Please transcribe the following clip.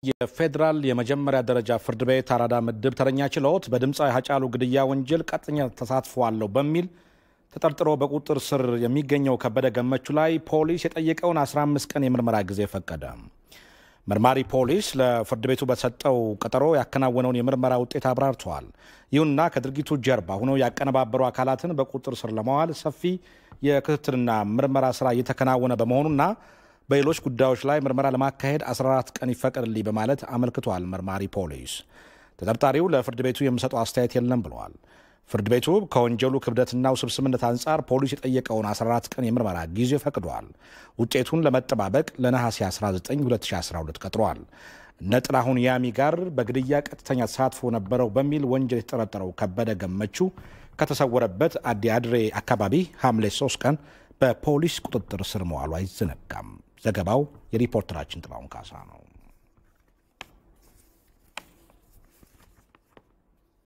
የፌዴራል የመጀመሪያ ደረጃ ፍርድ ቤት አራዳ ምድብ ተረኛ ችሎት በድምፃዊ ሀጫሉ ግድያ ወንጀል ቀጥተኛ ተሳትፎ አለው በሚል ተጠርጥሮ በቁጥጥር ስር የሚገኘው ከበደ ገመቹ ላይ ፖሊስ የጠየቀውን 15 ቀን የምርመራ ጊዜ ፈቀደ። መርማሪ ፖሊስ ለፍርድ ቤቱ በሰጠው ቀጠሮ ያከናወነውን የምርመራ ውጤት አብራርቷል። ይሁንና ከድርጊቱ ጀርባ ሆነው ያቀነባበሩ አካላትን በቁጥጥር ስር ለማዋል ሰፊ የክትትልና ምርመራ ስራ እየተከናወነ በመሆኑና በሌሎች ጉዳዮች ላይ ምርመራ ለማካሄድ 14 ቀን ይፈቀድልኝ በማለት አመልክቷል። መርማሪ ፖሊስ ተጠርጣሪው ለፍርድ ቤቱ የሚሰጠው አስተያየት የለም ብለዋል። ፍርድ ቤቱ ከወንጀሉ ክብደትና ውስብስብነት አንጻር ፖሊስ የጠየቀውን 14 ቀን የምርመራ ጊዜ ፈቅዷል። ውጤቱን ለመጠባበቅ ለነሐሴ 19 2012 ቀጥሯል። ነጥላሁን ያሚ ጋር በግድያ ቀጥተኛ ተሳትፎ ነበረው በሚል ወንጀል የተጠረጠረው ከበደ ገመቹ ከተሰወረበት አዲ አድሬ አካባቢ ሐምሌ 3 ቀን በፖሊስ ቁጥጥር ስር መዋሉ አይዘነጋም። ዘገባው የሪፖርተራችን ጥላሁን ካሳ ነው።